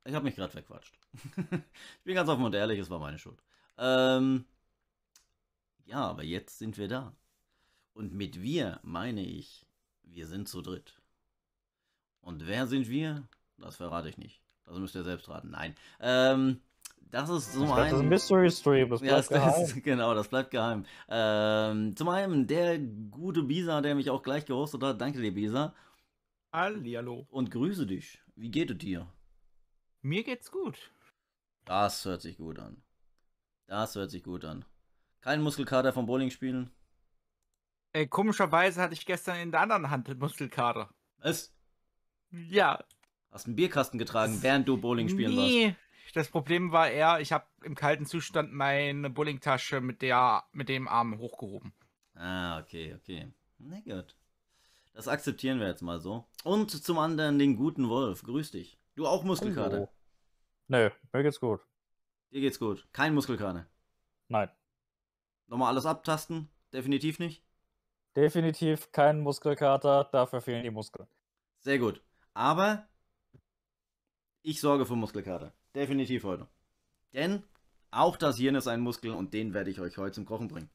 Ich habe mich gerade verquatscht. Ich bin ganz offen und ehrlich, es war meine Schuld. Ähm, ja, aber jetzt sind wir da. Und mit wir meine ich, wir sind zu dritt. Und wer sind wir? Das verrate ich nicht. Das müsst ihr selbst raten. Nein. Das ist zum Ich dachte, das ist ein einen. Mystery Stream, das Ja, bleibt geheim. genau, das bleibt geheim. Zum einen der gute Bisa, der mich auch gleich gehostet hat. Danke dir, Bisa. Hallihallo. Und grüße dich. Wie geht es dir? Mir geht's gut. Das hört sich gut an. Das hört sich gut an. Kein Muskelkater vom Bowling spielen? Komischerweise hatte ich gestern in der anderen Hand Muskelkater. Was? Ja. Hast einen Bierkasten getragen, während du Bowling spielen warst? Nee. Das Problem war eher, ich habe im kalten Zustand meine Bowlingtasche mit dem Arm hochgehoben. Ah, okay, okay. Na gut. Das akzeptieren wir jetzt mal so. Und zum anderen den guten Wolf. Grüß dich. Du auch Muskelkater? Hallo. Nö, mir geht's gut. Dir geht's gut. Kein Muskelkater. Nein, Nochmal alles abtasten? Definitiv nicht? definitiv kein Muskelkater, dafür fehlen die Muskeln. Sehr gut. Aber ich sorge für Muskelkater. Definitiv heute. Denn auch das Hirn ist ein Muskel und den werde ich euch heute zum Kochen bringen.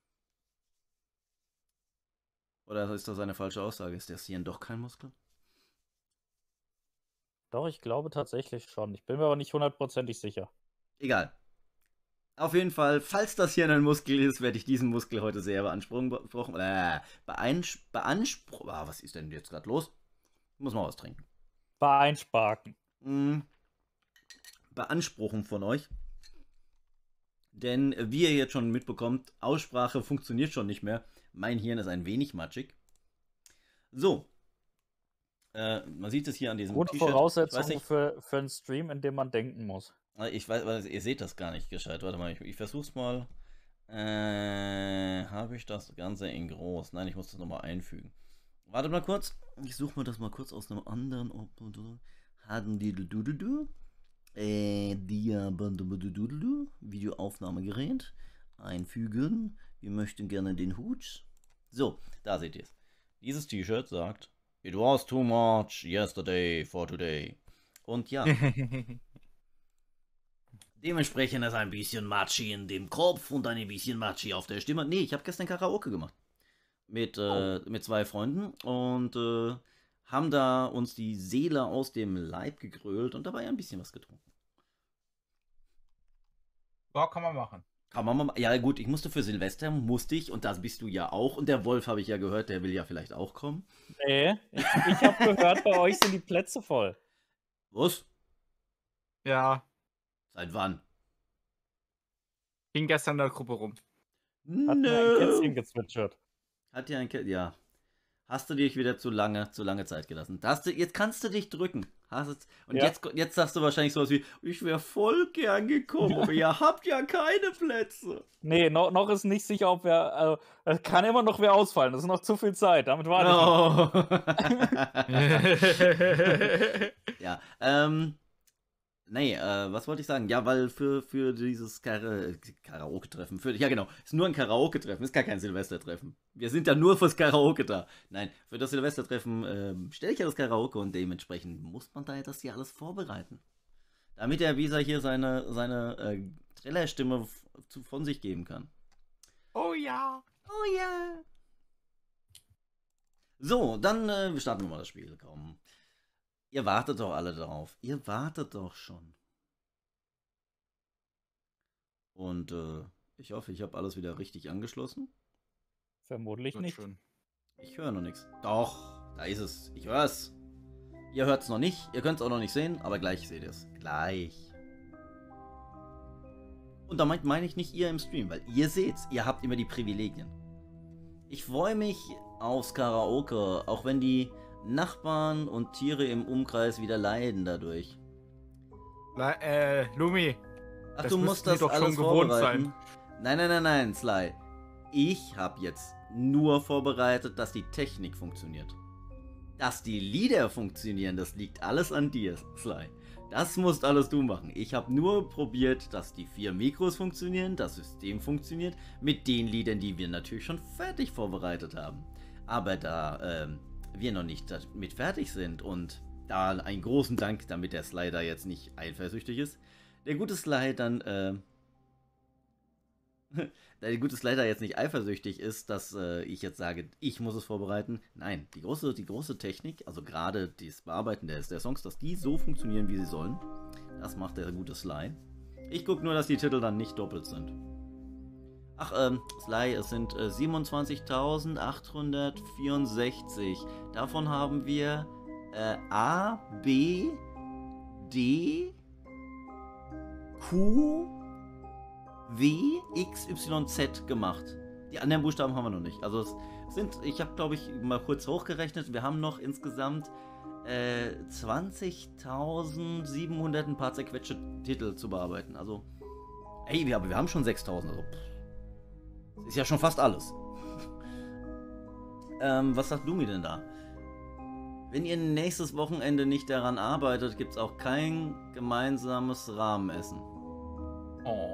Oder ist das eine falsche Aussage? Ist das Hirn doch kein Muskel? Doch, ich glaube tatsächlich schon. Ich bin mir aber nicht hundertprozentig sicher. Egal. Auf jeden Fall, falls das Hirn ein Muskel ist, werde ich diesen Muskel heute sehr beanspruchen. Was ist denn jetzt gerade los? Ich muss mal was trinken. Beeinsparken. Beanspruchen von euch. Denn wie ihr jetzt schon mitbekommt, Aussprache funktioniert schon nicht mehr. Mein Hirn ist ein wenig matschig. So. Man sieht es hier an diesem Gute T-Shirt. Voraussetzung für einen Stream, in dem man denken muss. Ich weiß, ihr seht das gar nicht gescheit. Warte mal, ich versuch's mal. Habe ich das Ganze in groß? Nein, ich muss das nochmal einfügen. Warte mal kurz. Ich suche mir das mal kurz aus einem anderen. Videoaufnahmegerät. Einfügen. Wir möchten gerne den Hut. So, da seht ihr es. Dieses T-Shirt sagt: It was too much yesterday for today. Und ja. Dementsprechend ist ein bisschen Matschi in dem Kopf und ein bisschen Matschi auf der Stimme. Nee, ich habe gestern Karaoke gemacht. Mit 2 Freunden und haben da uns die Seele aus dem Leib gegrölt und dabei ein bisschen was getrunken. Ja, kann man machen. Kann man mal. Ja, gut, ich musste für Silvester, und das bist du ja auch. Und der Wolf habe ich ja gehört, der will ja vielleicht auch kommen. Nee, ich habe gehört, bei euch sind die Plätze voll. Was? Ja. Seit wann? Ging gestern in der Gruppe rum. Hat mir ein Kätzchen gezwitschert. Hat ja ein Kätzchen, ja. Hast du dich wieder zu lange Zeit gelassen. Jetzt kannst du dich drücken. Und ja. jetzt sagst du wahrscheinlich sowas wie, ich wäre voll gern gekommen, aber ihr habt ja keine Plätze. Nee, noch ist nicht sicher, ob wer, kann immer noch wer ausfallen. Das ist noch zu viel Zeit, damit warte ich. Ja, nee, was wollte ich sagen? Ja, weil für dieses Karaoke-Treffen, ja genau, ist nur ein Karaoke-Treffen, ist gar kein Silvestertreffen. Wir sind ja nur fürs Karaoke da. Nein, für das Silvestertreffen stelle ich ja das Karaoke und dementsprechend muss man da das hier alles vorbereiten. Damit der Visa hier seine Trillerstimme von sich geben kann. Oh ja. Oh ja. So, dann starten wir mal das Spiel. Komm. Ihr wartet doch alle darauf. Ihr wartet doch schon. Und ich hoffe, ich habe alles wieder richtig angeschlossen. Vermutlich nicht. Schön. Ich höre noch nichts. Doch, da ist es. Ich höre es. Ihr hört es noch nicht. Ihr könnt es auch noch nicht sehen, aber gleich seht ihr es. Gleich. Und damit meine ich nicht ihr im Stream, weil ihr seht's. Ihr habt immer die Privilegien. Ich freue mich aufs Karaoke, auch wenn die Nachbarn und Tiere im Umkreis wieder leiden dadurch. Lumi. Ach, du musst das doch alles schon gewohnt vorbereiten. sein. Nein, Sly. Ich habe jetzt nur vorbereitet, dass die Technik funktioniert. Dass die Lieder funktionieren, das liegt alles an dir, Sly. Das musst alles du machen. Ich habe nur probiert, dass die 4 Mikros funktionieren, das System funktioniert, mit den Liedern, die wir natürlich schon fertig vorbereitet haben. Aber da wir noch nicht damit fertig sind und da einen großen Dank, damit der Sly da jetzt nicht eifersüchtig ist. Der gute Sly dann, da der gute Sly da jetzt nicht eifersüchtig ist, dass ich jetzt sage, ich muss es vorbereiten. Nein, die große Technik, also gerade das Bearbeiten der Songs, dass die so funktionieren, wie sie sollen, das macht der gute Sly. Ich gucke nur, dass die Titel dann nicht doppelt sind. Ach, Sly, es sind 27.864. Davon haben wir A, B, D, Q, W, X, Y, Z gemacht. Die anderen Buchstaben haben wir noch nicht. Also es sind, ich habe glaube ich mal kurz hochgerechnet, wir haben noch insgesamt 20.700 ein paar zerquetschte Titel zu bearbeiten. Also, ey, wir haben schon 6.000. Also, das ist ja schon fast alles. Was sagt Lumi denn da? Wenn ihr nächstes Wochenende nicht daran arbeitet, gibt es auch kein gemeinsames Rahmenessen. Oh.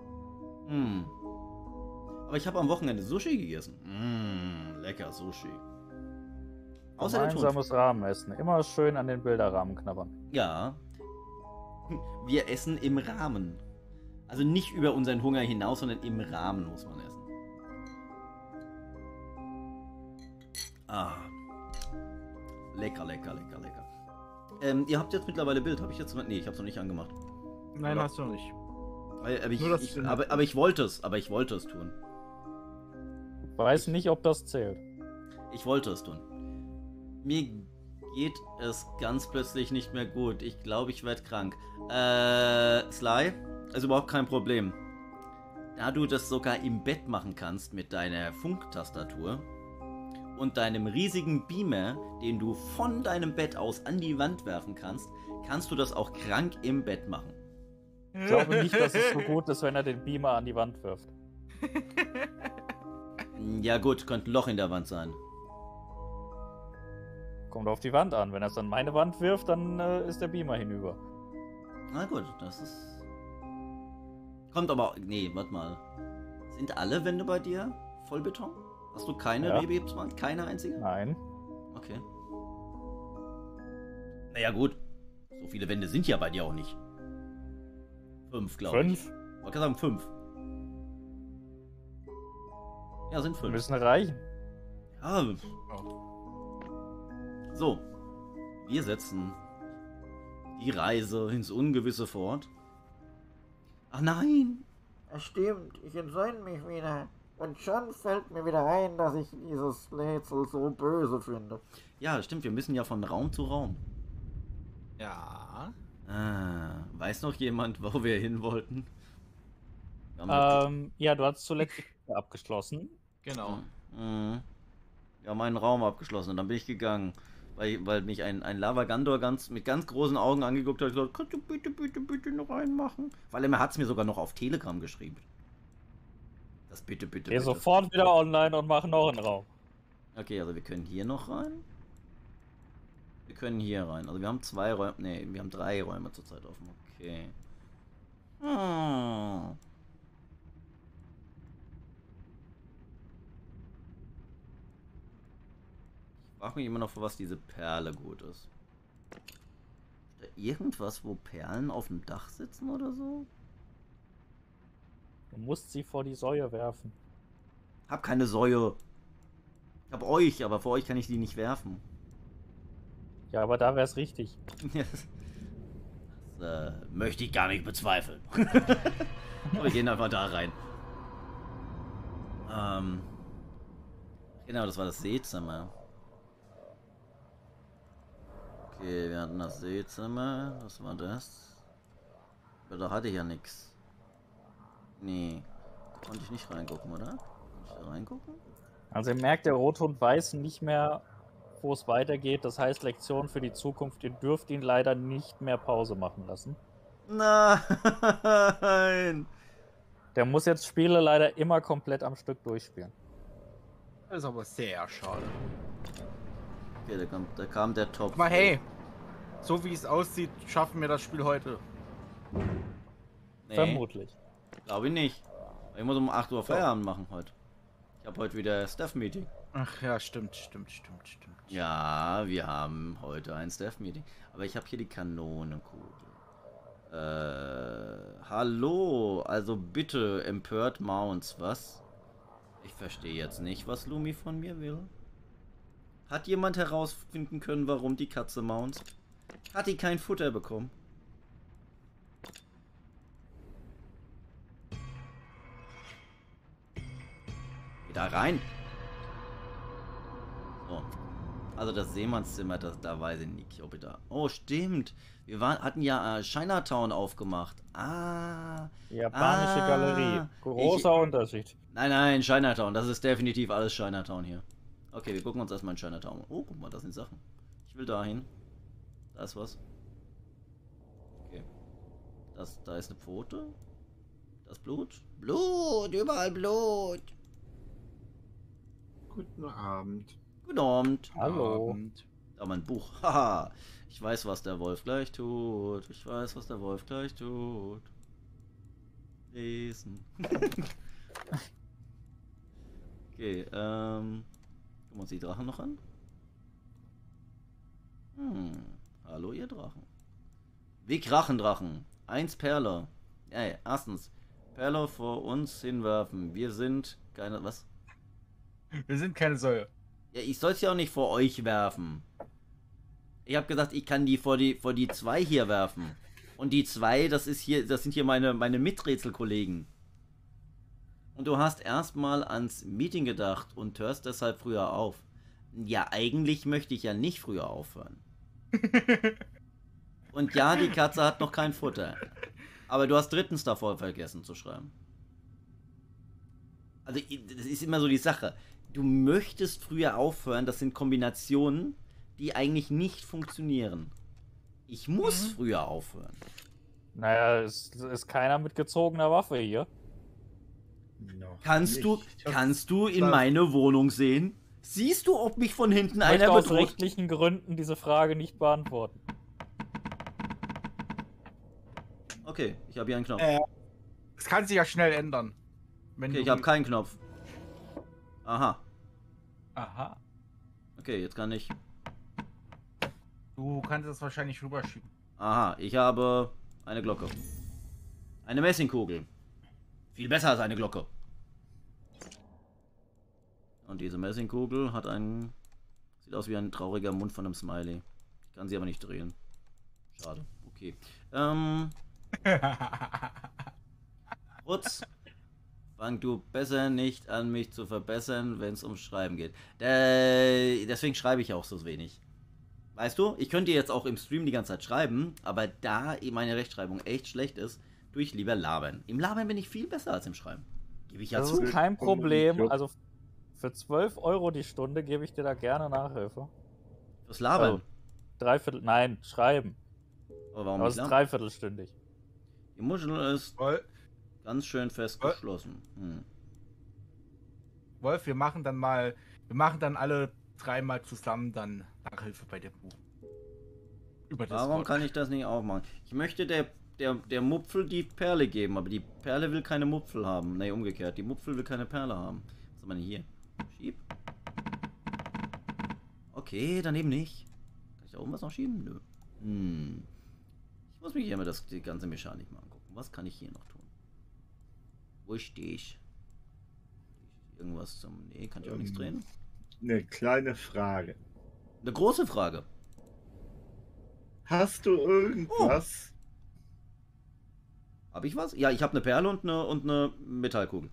Aber ich habe am Wochenende Sushi gegessen. Lecker Sushi. Außer der Ton. Gemeinsames Rahmenessen. Immer schön an den Bilderrahmen knabbern. Ja. Wir essen im Rahmen. Also nicht über unseren Hunger hinaus, sondern im Rahmen muss man essen. Ah. Lecker, lecker, lecker, lecker. Ihr habt jetzt mittlerweile Bild. Habe ich jetzt... Nee, ich habe es noch nicht angemacht. Nein, Oder? hast du noch nicht. Aber ich wollte es tun. Weiß nicht, ob das zählt. Ich wollte es tun. Mir geht es ganz plötzlich nicht mehr gut. Ich glaube, ich werde krank. Sly, ist überhaupt kein Problem. Da du das sogar im Bett machen kannst mit deiner Funktastatur und deinem riesigen Beamer, den du von deinem Bett aus an die Wand werfen kannst, kannst du das auch krank im Bett machen. Ich glaube nicht, dass es so gut ist, wenn er den Beamer an die Wand wirft. Ja gut, könnte ein Loch in der Wand sein. Kommt auf die Wand an. Wenn er es an meine Wand wirft, dann ist der Beamer hinüber. Na gut, das ist... Kommt aber... Nee, warte mal. Sind alle Wände bei dir Vollbeton? Hast du keine Rebebswand? Keine einzige? Nein. Okay. Naja gut. So viele Wände sind ja bei dir auch nicht. 5, glaube ich. 5? Ich wollte sagen 5. Ja, sind 5. Müssen reichen. Ja. So. Wir setzen die Reise ins Ungewisse fort. Ach nein! Es stimmt, ich entsinne mich wieder. Und schon fällt mir wieder ein, dass ich dieses Rätsel so böse finde. Ja, stimmt, wir müssen ja von Raum zu Raum. Ja. Weiß noch jemand, wo wir hin wollten? Ja, du hast zuletzt die Tür abgeschlossen. Genau. Wir haben einen Raum abgeschlossen und dann bin ich gegangen. Weil mich ein Lavagandor mit ganz großen Augen angeguckt hat und gesagt, kannst du bitte noch reinmachen? Weil er hat es mir sogar noch auf Telegram geschrieben. Das bitte. Geh sofort wieder online und mach noch einen Raum. Okay, also wir können hier noch rein. Wir können hier rein. Also wir haben 2 Räume. Ne, wir haben 3 Räume zurzeit offen. Okay. Ich frage mich immer noch, für was diese Perle gut ist. Ist da irgendwas, wo Perlen auf dem Dach sitzen oder so? Du musst sie vor die Säue werfen. Hab keine Säue. Ich hab euch, aber vor euch kann ich die nicht werfen. Ja, aber da wär's richtig. Das möchte ich gar nicht bezweifeln. Wir gehen einfach da rein. Genau, das war das Seezimmer. Okay, wir hatten das Seezimmer. Was war das? Aber da hatte ich ja nichts. Nee. Da konnte ich nicht reingucken, oder? Konnte ich da reingucken? Also ihr merkt, der Rothund weiß nicht mehr, wo es weitergeht. Das heißt, Lektion für die Zukunft. Ihr dürft ihn leider nicht mehr Pause machen lassen. Nein! Der muss jetzt Spiele leider immer komplett am Stück durchspielen. Das ist aber sehr schade. Okay, da kam der Top. Aber hey, so wie es aussieht, schaffen wir das Spiel heute. Nee, Vermutlich. glaube ich nicht. Ich muss um 8 Uhr Feierabend machen heute. habe heute wieder Staff-Meeting. Ach ja, stimmt. Ja, wir haben heute ein Staff-Meeting. Aber ich habe hier die Kanonenkugel. Hallo, also bitte, Empört Mounts, was? Ich verstehe jetzt nicht, was Lumi von mir will. Hat jemand herausfinden können, warum die Katze Mounts? Hat die kein Futter bekommen? Geh da rein! So. Also das Seemannszimmer, da weiß ich nicht, ob ich da... Oh, stimmt. Wir hatten ja Chinatown aufgemacht. Japanische Galerie. Großer Unterschied. Nein, Chinatown. Das ist definitiv alles Chinatown hier. Okay, wir gucken uns erstmal in Chinatown. Oh, guck mal, das sind Sachen. Ich will dahin. Da ist was. Okay. Da ist eine Pfote. Das Blut. Blut, überall Blut. Guten Abend. Guten Abend. Hallo. Da mein Buch. Haha. Ich weiß, was der Wolf gleich tut. Lesen. Okay, gucken wir uns die Drachen noch an. Hallo ihr Drachen. Weg Rachendrachen. 1 Perle. Ey, erstens. Perle vor uns hinwerfen. Wir sind keine... Was? Wir sind keine Säue. Ja, ich soll es ja auch nicht vor euch werfen. Ich habe gesagt, ich kann die vor die 2 hier werfen. Und die 2, das sind hier meine Miträtselkollegen. Und du hast erstmal ans Meeting gedacht und hörst deshalb früher auf. Ja, eigentlich möchte ich ja nicht früher aufhören. Und ja, die Katze hat noch kein Futter. Aber du hast drittens davor vergessen zu schreiben. Also, das ist immer so die Sache. Du möchtest früher aufhören, das sind Kombinationen, die eigentlich nicht funktionieren. Ich muss früher aufhören. Naja, es ist keiner mit gezogener Waffe hier. Noch Kannst nicht. du in meine Wohnung sehen? Siehst du, ob mich von hinten Ich möchte einer aus bedroht? rechtlichen Gründen diese Frage nicht beantworten. Okay, ich habe hier einen Knopf. Es kann sich ja schnell ändern. Wenn Okay, du- ich habe keinen Knopf. Aha. Aha. Okay, jetzt kann ich... Du kannst das wahrscheinlich rüberschieben. Aha, ich habe eine Glocke. Eine Messingkugel. Viel besser als eine Glocke. Und diese Messingkugel hat einen... Sieht aus wie ein trauriger Mund von einem Smiley. Ich kann sie aber nicht drehen. Schade. Okay. Rutz. Fang du besser nicht an, mich zu verbessern, wenn es ums Schreiben geht. Deswegen schreibe ich auch so wenig. Weißt du, ich könnte jetzt auch im Stream die ganze Zeit schreiben, aber da meine Rechtschreibung echt schlecht ist, tue ich lieber labern. Im Labern bin ich viel besser als im Schreiben. Gebe ich ja Das zu. ist kein Problem. Also für 12 € die Stunde gebe ich dir da gerne Nachhilfe. Das Labern. Nein, schreiben. Aber warum Aber nicht es ist labern? dreiviertelstündig. Die Muschel ist Wolf, ganz schön festgeschlossen. wir machen dann alle 3 mal zusammen dann Nachhilfe bei dem Buch. Über das Warum Wort. kann ich das nicht auch machen? Ich möchte der Mupfel die Perle geben, aber die Perle will keine Mupfel haben. Ne, umgekehrt. Die Mupfel will keine Perle haben. Was haben wir denn hier? Schieb. Okay, daneben nicht. Kann ich da oben was noch schieben? Nö. Ich muss mir hier mal die ganze Mechanik mal angucken. Was kann ich hier noch tun? Wo stehe ich? Irgendwas zum... Nee, kann ich auch nichts drehen. Eine kleine Frage. Eine große Frage. Hast du irgendwas? Habe ich was? Ja, ich habe eine Perle und eine Metallkugel.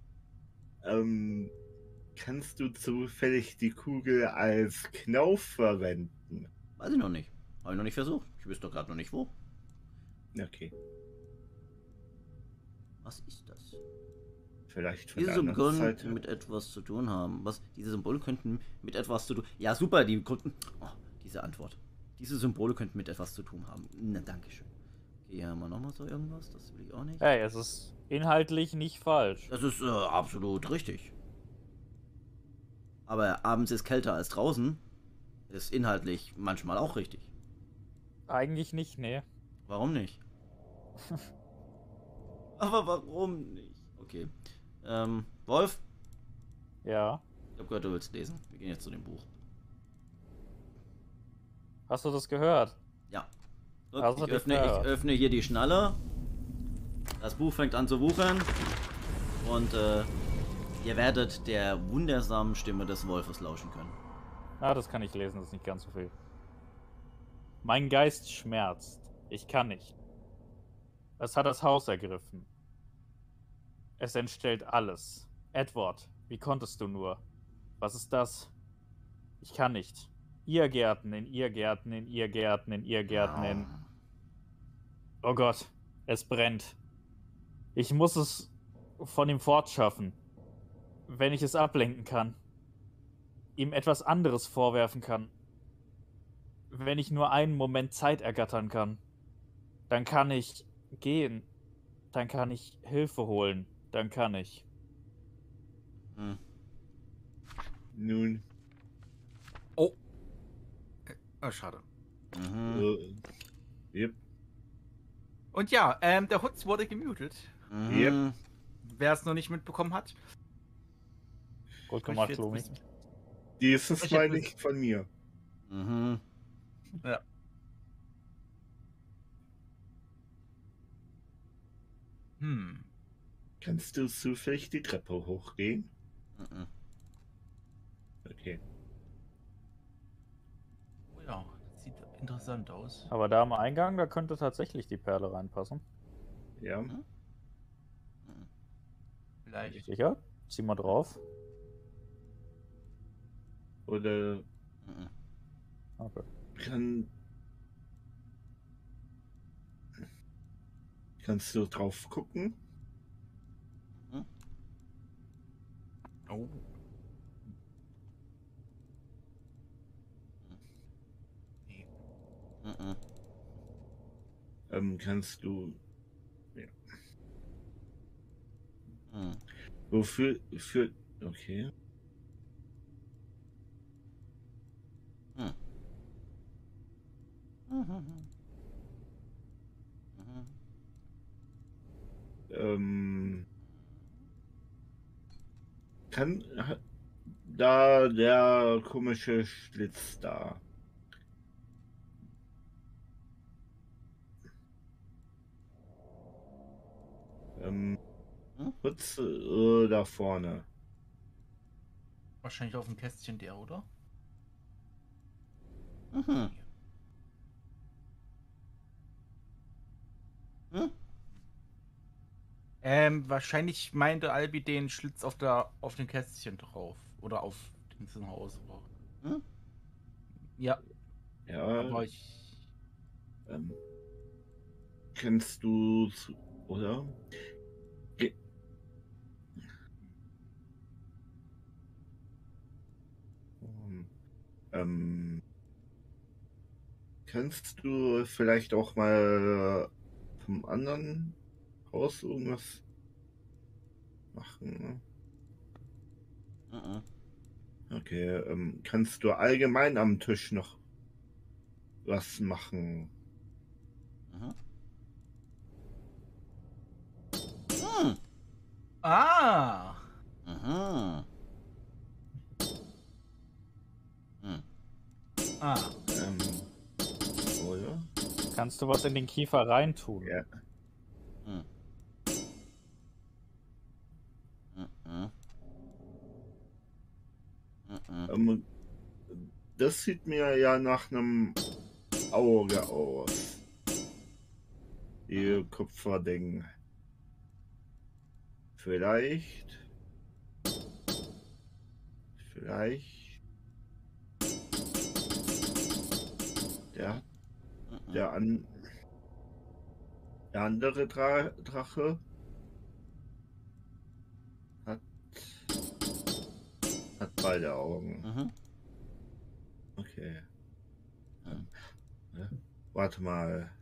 Kannst du zufällig die Kugel als Knauf verwenden? Weiß ich noch nicht. Habe ich noch nicht versucht. Ich wüsste doch gerade noch nicht wo. Okay. Was ist das? Vielleicht von Diese der anderen Symbole Seite. könnten mit etwas zu tun haben. Was? Diese Symbole könnten mit etwas zu tun. Ja, super, die konnten. Oh, diese Antwort. Diese Symbole könnten mit etwas zu tun haben. Na, dankeschön. Okay, hier haben wir nochmal so irgendwas. Das will ich auch nicht. Hey, es ist inhaltlich nicht falsch. Das ist absolut richtig. Aber abends ist kälter als draußen. Ist inhaltlich manchmal auch richtig. Eigentlich nicht, nee. Warum nicht? Aber warum nicht? Okay. Wolf? Ja. Ich habe gehört, du willst lesen. Wir gehen jetzt zu dem Buch. Hast du das gehört? Ja. Look, Also ich die öffne Frage. hier die Schnalle. Das Buch fängt an zu wuchern. Und ihr werdet der wundersamen Stimme des Wolfes lauschen können. Ah, das kann ich lesen, das ist nicht ganz so viel. Mein Geist schmerzt. Ich kann nicht. Es hat das Haus ergriffen. Es entstellt alles. Edward, wie konntest du nur? Was ist das? Ich kann nicht. Ihr Gärten, in ihr Gärten, in ihr Gärten, in ihr Gärten, in... Oh Gott, es brennt. Ich muss es von ihm fortschaffen. Wenn ich es ablenken kann. Ihm etwas anderes vorwerfen kann. Wenn ich nur einen Moment Zeit ergattern kann. Dann kann ich gehen. Dann kann ich Hilfe holen. Dann kann ich. Hm. Nun, Oh. Schade. Mhm. Yep. Und ja, der Hutz wurde gemutet. Mhm. Yep. Wer es noch nicht mitbekommen hat. Gut Ich gemacht, jetzt Lumi. wissen. Dieses Ich Mal hätte- nicht von mir. Mhm. Ja. Hm. Kannst du zufällig die Treppe hochgehen? Mhm. Okay. Oh ja, das sieht interessant aus. Aber da am Eingang, da könnte tatsächlich die Perle reinpassen. Ja. Mhm. Vielleicht. Sicher? Zieh mal drauf. Oder Mhm. Okay. kannst du drauf gucken? Oh. Nee. Mhm. Kannst du. Mhm. Wofür? Okay. Mhm. Mhm. Mhm. Da der komische Schlitz da. Kurz da vorne. Wahrscheinlich auf dem Kästchen der, oder? Mhm. Mhm. Wahrscheinlich meinte Albi den Schlitz auf dem Kästchen drauf. Oder auf dem Haus. Mhm. Ja, Ja. aber ich. Kennst du, oder? Ge kannst du vielleicht auch mal vom anderen Haus irgendwas machen? Mhm. Okay, kannst du allgemein am Tisch noch was machen? Mhm. Mhm. Ah! Mhm. Mhm. Ah. Oder? Kannst du was in den Kiefer reintun? Ja. Mhm. Mhm. Mhm. Das sieht mir ja nach einem Auge aus. Die Kupferding. Vielleicht. Der andere Drache hat beide Augen. Mhm. Okay. Warte mal.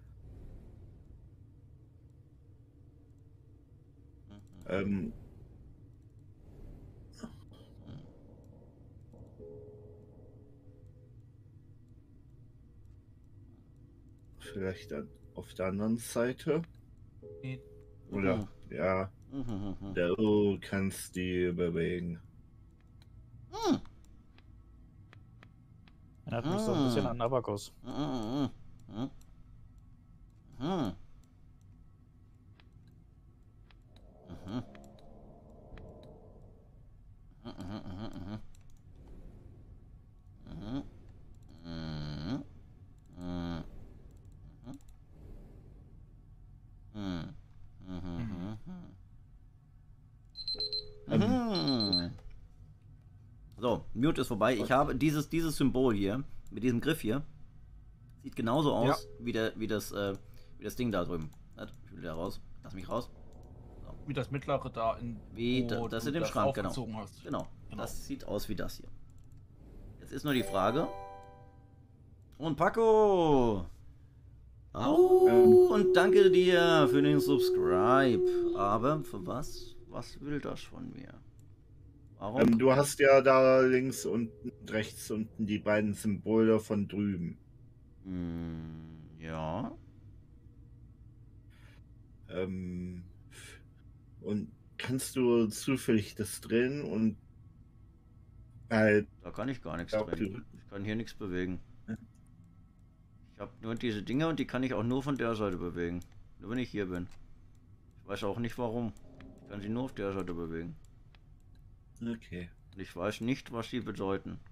Vielleicht auf der anderen Seite. Nee. Oder, ja. Mhm. Du kannst die bewegen. Hm. Erinnert mich so ein bisschen an Abakus. Mhm. Mhm. Mhm. Mhm. So, Mute ist vorbei. Ich habe dieses Symbol hier, mit diesem Griff hier, sieht genauso aus wie das Ding da drüben. Ich will da raus. Lass mich raus. Wie das mittlere da Das in dem Schrank, genau. Hast. Genau. Das sieht aus wie das hier. Jetzt ist nur die Frage. Und Paco! Au! Und danke dir für den Subscribe. Aber für was? Was will das von mir? Warum? Du hast ja da links unten und rechts unten die beiden Symbole von drüben. Ja. Und kannst du zufällig das drehen und halt. Da kann ich gar nichts drehen. Ich kann hier nichts bewegen. Ich habe nur diese Dinger und die kann ich auch nur von der Seite bewegen. Nur wenn ich hier bin. Ich weiß auch nicht warum. Ich kann sie nur auf der Seite bewegen. Okay. Und ich weiß nicht, was sie bedeuten.